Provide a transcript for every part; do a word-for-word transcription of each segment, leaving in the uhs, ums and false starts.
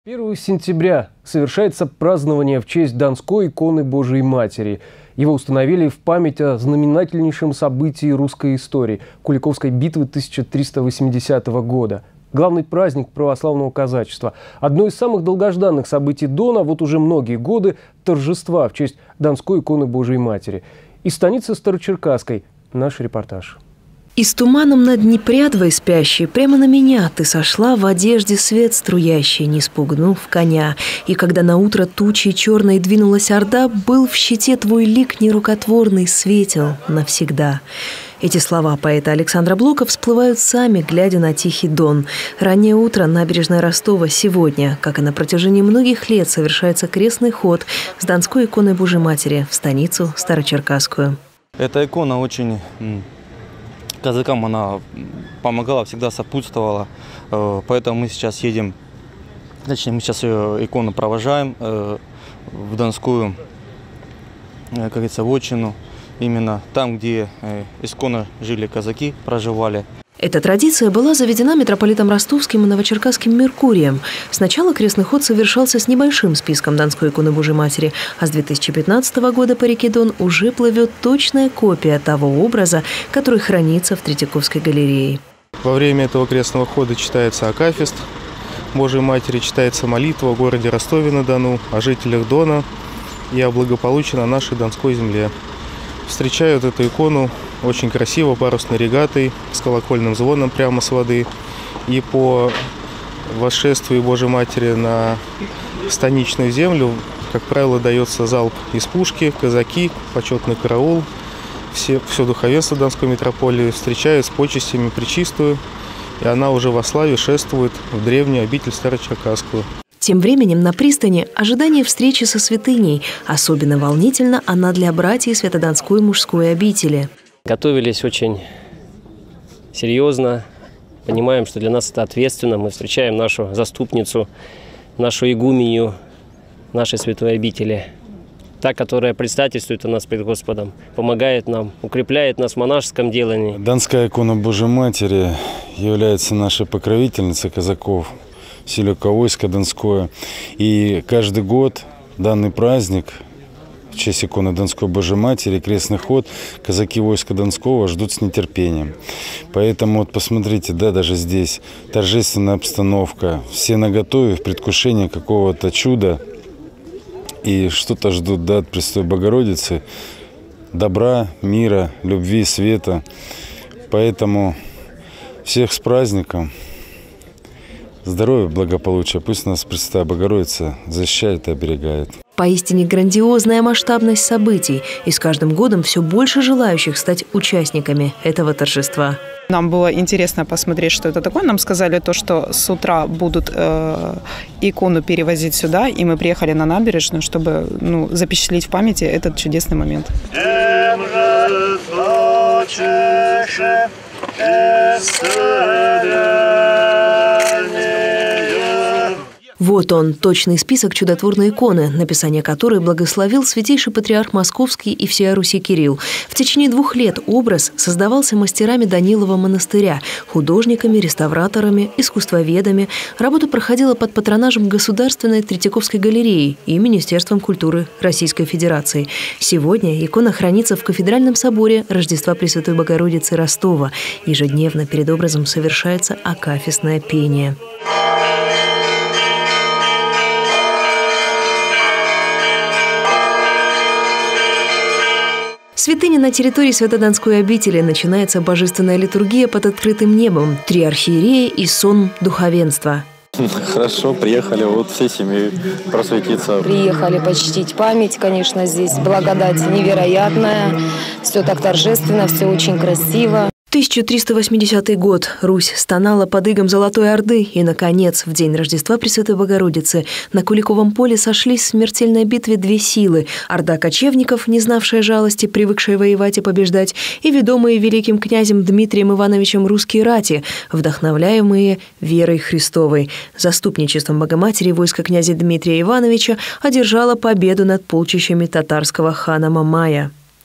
первого сентября совершается празднование в честь Донской иконы Божией Матери. Его установили в память о знаменательнейшем событии русской истории – Куликовской битвы тысяча триста восьмидесятого года. Главный праздник православного казачества. Одно из самых долгожданных событий Дона вот уже многие годы – торжества в честь Донской иконы Божией Матери. Из станицы Старочеркасской наш репортаж. И с туманом над Днепрядвой спящей прямо на меня ты сошла в одежде свет струящий, не спугнув коня. И когда наутро тучей черной двинулась орда, был в щите твой лик нерукотворный, светел навсегда. Эти слова поэта Александра Блока всплывают сами, глядя на тихий Дон. Раннее утро, набережная Ростова, сегодня, как и на протяжении многих лет, совершается крестный ход с Донской иконой Божией Матери в станицу Старочеркасскую. Эта икона очень... казакам она помогала, всегда сопутствовала, поэтому мы сейчас едем, точнее, мы сейчас ее икону провожаем в Донскую, как говорится, вотчину, именно там, где исконно жили казаки, проживали. Эта традиция была заведена митрополитом Ростовским и Новочеркасским Меркурием. Сначала крестный ход совершался с небольшим списком Донской иконы Божией Матери, а с две тысячи пятнадцатого года по реке Дон уже плывет точная копия того образа, который хранится в Третьяковской галерее. Во время этого крестного хода читается акафист Божией Матери, читается молитва о городе Ростове-на-Дону, о жителях Дона и о благополучии на нашей Донской земле. Встречают эту икону очень красиво, парусной регатой, с колокольным звоном прямо с воды. И по восшествии Божией Матери на станичную землю, как правило, дается залп из пушки, казаки, почетный караул. Все, все духовенство Донской митрополии встречают с почестями Пречистую, и она уже во славе шествует в древнюю обитель Старочеркасскую. Тем временем на пристани ожидание встречи со святыней. Особенно волнительно она для братьев Свято-Донской мужской обители. Готовились очень серьезно. Понимаем, что для нас это ответственно. Мы встречаем нашу заступницу, нашу игуменью нашей святой обители. Та, которая предстательствует у нас перед Господом, помогает нам, укрепляет нас в монашеском делании. Донская икона Божией Матери является нашей покровительницей казаков, Селёка войска Донское. И каждый год данный праздник в честь иконы Донской Божией Матери, крестный ход, казаки войска Донского ждут с нетерпением. Поэтому вот посмотрите, да, даже здесь торжественная обстановка, все наготове в предвкушении какого-то чуда и что-то ждут, да, от Пресвятой Богородицы, добра, мира, любви, света. Поэтому всех с праздником. Здоровья, благополучия. Пусть нас Пресвятая Богородица защищает и оберегает. Поистине грандиозная масштабность событий. И с каждым годом все больше желающих стать участниками этого торжества. Нам было интересно посмотреть, что это такое. Нам сказали то, что с утра будут э, икону перевозить сюда. И мы приехали на набережную, чтобы ну, запечатлеть в памяти этот чудесный момент. Вот он, точный список чудотворной иконы, написание которой благословил святейший патриарх Московский и всея Руси Кирилл. В течение двух лет образ создавался мастерами Данилова монастыря, художниками, реставраторами, искусствоведами. Работа проходила под патронажем Государственной Третьяковской галереи и Министерством культуры Российской Федерации. Сегодня икона хранится в кафедральном соборе Рождества Пресвятой Богородицы Ростова. Ежедневно перед образом совершается акафистное пение. В святыне на территории Свято-Донской обители начинается божественная литургия под открытым небом, три архиерея и сон духовенства. Хорошо, приехали вот всей семьей просветиться. Приехали почтить память, конечно, здесь благодать невероятная, все так торжественно, все очень красиво. тысяча триста восьмидесятый год. Русь стонала под игом Золотой Орды, и, наконец, в день Рождества Пресвятой Богородицы на Куликовом поле сошлись в смертельной битве две силы – орда кочевников, не знавшая жалости, привыкшая воевать и побеждать, и ведомые великим князем Дмитрием Ивановичем русские рати, вдохновляемые верой Христовой. Заступничеством Богоматери войско князя Дмитрия Ивановича одержало победу над полчищами татарского хана Мамая.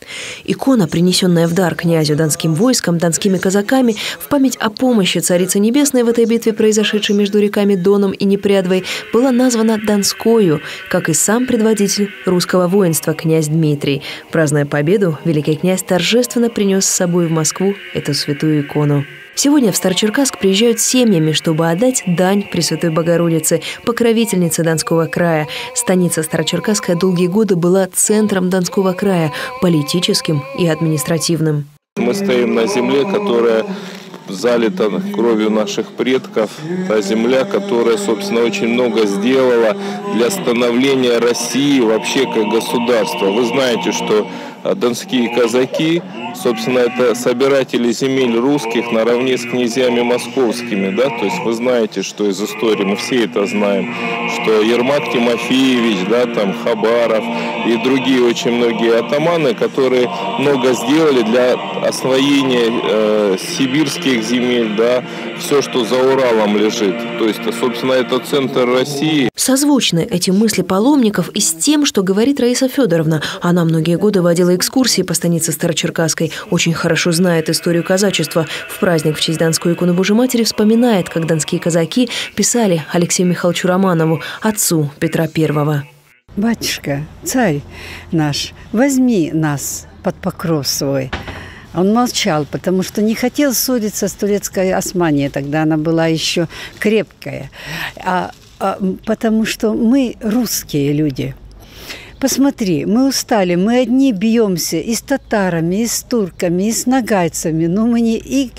Икона, принесенная в дар князю донским войском, донскими казаками, в память о помощи Царицы Небесной в этой битве, произошедшей между реками Доном и Непрядвой, была названа Донскою, как и сам предводитель русского воинства князь Дмитрий. Празднуя победу, великий князь торжественно принес с собой в Москву эту святую икону. Сегодня в Старочеркасск приезжают семьями, чтобы отдать дань Пресвятой Богородице, покровительнице Донского края. Станица Старочеркасская долгие годы была центром Донского края, политическим и административным. Мы стоим на земле, которая залита кровью наших предков. Та земля, которая, собственно, очень много сделала для становления России вообще как государства. Вы знаете, что донские казаки, собственно, это собиратели земель русских наравне с князьями московскими, да, то есть вы знаете, что из истории, мы все это знаем, что Ермак Тимофеевич, да, там Хабаров и другие очень многие атаманы, которые много сделали для освоения э, сибирских земель, да, все, что за Уралом лежит, то есть, собственно, это центр России. Созвучны эти мысли паломников и с тем, что говорит Раиса Федоровна. Она многие годы водила экскурсии по станице Старочеркасской, очень хорошо знает историю казачества. В праздник в честь Донской иконы Божией Матери вспоминает, как донские казаки писали Алексею Михайловичу Романову, отцу Петра Первого. «Батюшка, царь наш, возьми нас под покров свой». Он молчал, потому что не хотел ссориться с турецкой Османией, тогда она была еще крепкая, а, а, потому что мы русские люди. Посмотри, мы устали, мы одни бьемся и с татарами, и с турками, и с нагайцами, но мы не и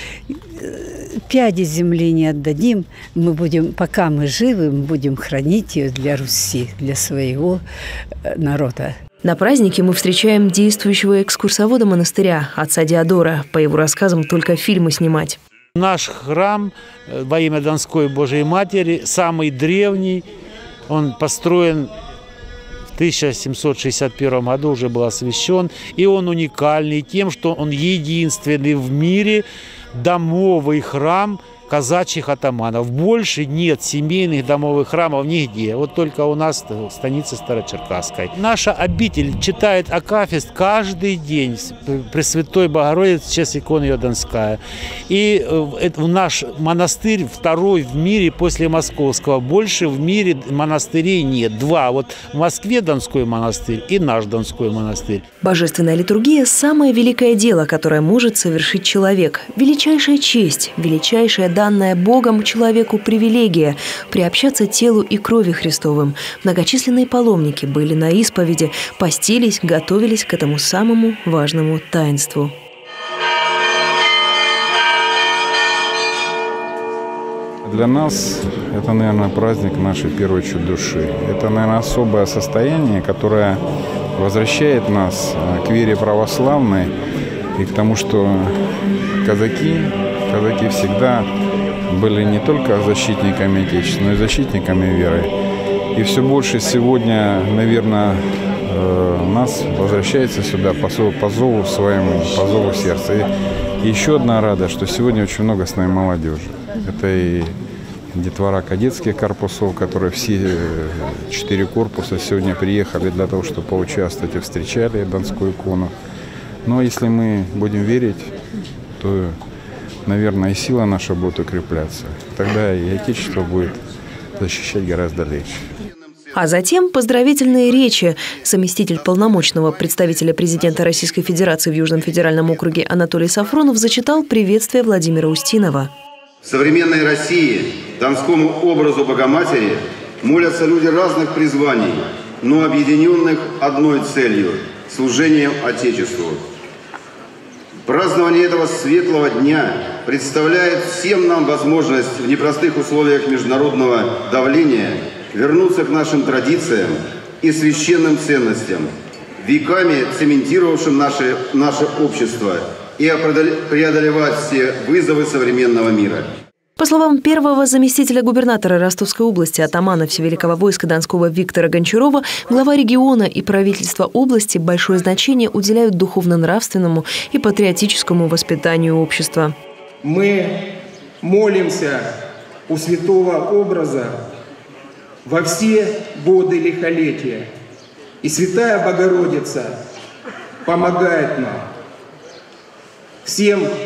пяди земли не отдадим. Мы будем, пока мы живы, мы будем хранить ее для Руси, для своего народа. На празднике мы встречаем действующего экскурсовода монастыря, отца Диодора. По его рассказам, только фильмы снимать. Наш храм во имя Донской Божией Матери самый древний. Он построен в тысяча семьсот шестьдесят первом году, уже был освящен. И он уникальный тем, что он единственный в мире домовый храм казачьих атаманов. Больше нет семейных домовых храмов нигде. Вот только у нас в станице Старочеркасской. Наша обитель читает акафист каждый день. Пресвятой Богородице, честь иконы ее Донская. И в наш монастырь второй в мире после московского. Больше в мире монастырей нет. Два. Вот в Москве Донской монастырь и наш Донской монастырь. Божественная литургия – самое великое дело, которое может совершить человек. Величайшая честь, величайшая данная Богом человеку привилегия – приобщаться телу и крови Христовым. Многочисленные паломники были на исповеди, постились, готовились к этому самому важному таинству. Для нас это, наверное, праздник нашей первой чуть души. Это, наверное, особое состояние, которое возвращает нас к вере православной и к тому, что казаки, казаки всегда были не только защитниками Отечества, но и защитниками веры. И все больше сегодня, наверное, нас возвращается сюда по зову своему, по зову сердца. И еще одна радость, что сегодня очень много с нами молодежи. Это и детвора кадетских корпусов, которые все четыре корпуса сегодня приехали для того, чтобы поучаствовать и встречали Донскую икону. Но если мы будем верить, то, наверное, и сила наша будет укрепляться. Тогда и Отечество будет защищать гораздо легче. А затем поздравительные речи. Заместитель полномочного представителя президента Российской Федерации в Южном федеральном округе Анатолий Сафронов зачитал приветствие Владимира Устинова. В современной России Донскому образу Богоматери молятся люди разных призваний, но объединенных одной целью – служением Отечеству. Празднование этого светлого дня представляет всем нам возможность в непростых условиях международного давления вернуться к нашим традициям и священным ценностям, веками цементировавшим наше, наше общество, и преодолевать все вызовы современного мира. По словам первого заместителя губернатора Ростовской области, атамана Всевеликого войска Донского Виктора Гончарова, глава региона и правительство области большое значение уделяют духовно-нравственному и патриотическому воспитанию общества. Мы молимся у святого образа во все годы лихолетия. И Святая Богородица помогает нам. Всем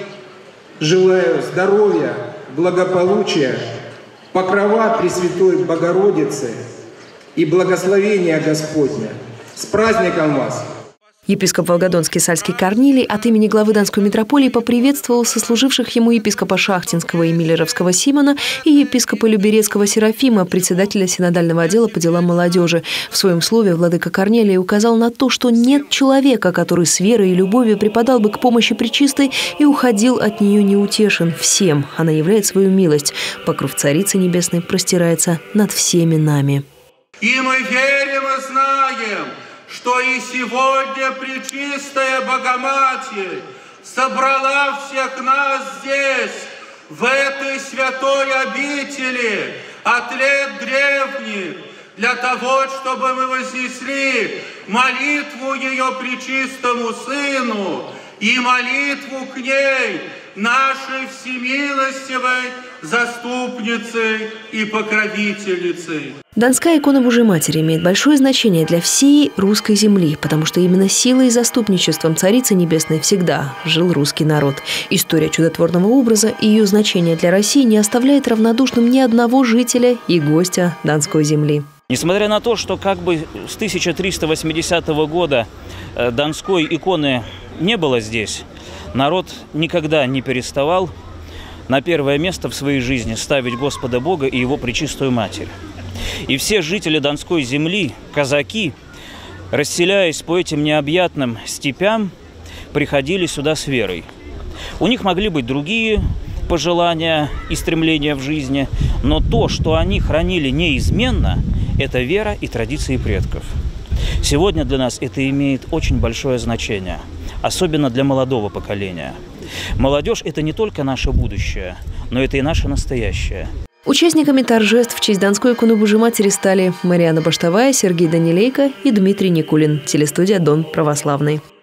желаю здоровья, благополучия, покрова Пресвятой Богородицы и благословения Господня. С праздником вас! Епископ Волгодонский Сальский Корнилий от имени главы Донской митрополии поприветствовал сослуживших ему епископа Шахтинского и Миллеровского Симона и епископа Люберецкого Серафима, председателя синодального отдела по делам молодежи. В своем слове владыка Корнелий указал на то, что нет человека, который с верой и любовью преподал бы к помощи Пречистой и уходил от нее неутешен. Всем она являет свою милость. Покров Царицы Небесной простирается над всеми нами. И мы верим и знаем, что и сегодня Пречистая Богоматерь собрала всех нас здесь, в этой святой обители, от лет древних, для того, чтобы мы вознесли молитву ее Пречистому Сыну и молитву к ней, нашей всемилостивой заступницы и покровительницы. Донская икона Божией Матери имеет большое значение для всей русской земли, потому что именно силой и заступничеством Царицы Небесной всегда жил русский народ. История чудотворного образа и ее значение для России не оставляет равнодушным ни одного жителя и гостя Донской земли. Несмотря на то, что как бы с тысяча триста восьмидесятого года Донской иконы не было здесь, народ никогда не переставал на первое место в своей жизни ставить Господа Бога и Его Пречистую Матерь. И все жители Донской земли, казаки, расселяясь по этим необъятным степям, приходили сюда с верой. У них могли быть другие пожелания и стремления в жизни, но то, что они хранили неизменно, это вера и традиции предков. Сегодня для нас это имеет очень большое значение, особенно для молодого поколения. Молодежь – это не только наше будущее, но это и наше настоящее. Участниками торжеств в честь Донской иконы Божией Матери стали Марьяна Баштовая, Сергей Данилейко и Дмитрий Никулин. Телестудия «Дон Православный».